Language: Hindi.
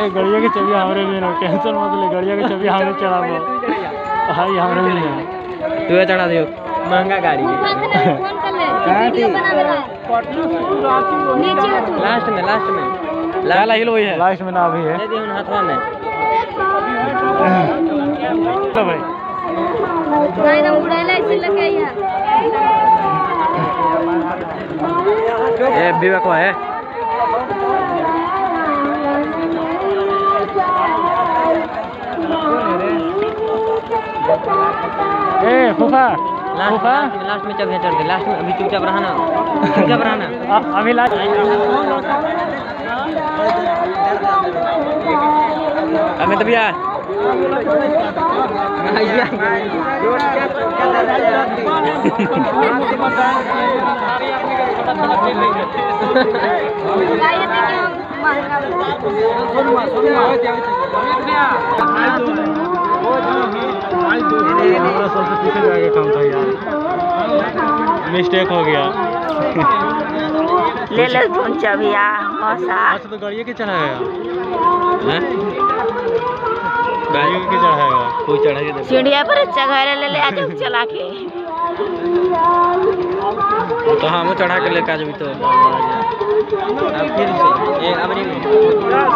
गड़िया की चाबी हमारे भी ना, टेंशन मत ले, गड़िया की चाबी हमारे चढ़ा दो। हाँ ये हमारे भी है, तू चढ़ा दियो, महंगा गाड़ी है। लास्ट में लास्ट वही है, लास्ट में ना भी है हाथवा में तो भाई ये विवेक है। ए फूफा लास्ट में चढ़ दे, लास्ट में। अभी चुपचाप रहना, चुपचाप रहना। अभी लास्ट अमित भैया सबसे पीछे जाके काम था यार, मिस्टेक हो गया। ले ले फोन चाबिया मौसा। अच्छा तो गाड़ी के चढ़ाएगा, गाड़ी के चढ़ाएगा, कोई चढ़ा के सीढ़िया पर चढ़ा ले ले आज चला के। तो हम चढ़ा के लेकर आज भी तो अब फिर से ये अब नहीं